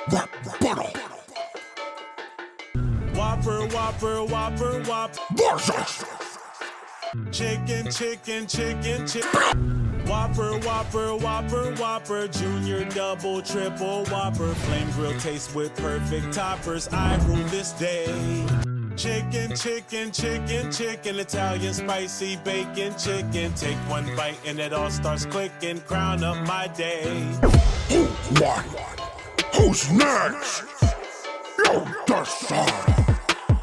that bottle. Whopper, whopper, whopper, whopper. Versus Chicken, chicken, chicken, chicken. Whopper, whopper, whopper, whopper. Junior, double, triple, whopper. Flame grill taste with perfect toppers. I rule this day. Chicken, chicken, chicken, chicken. Italian spicy bacon chicken. Take one bite and it all starts clicking. Crown up my day. who won? Who's next? You decide.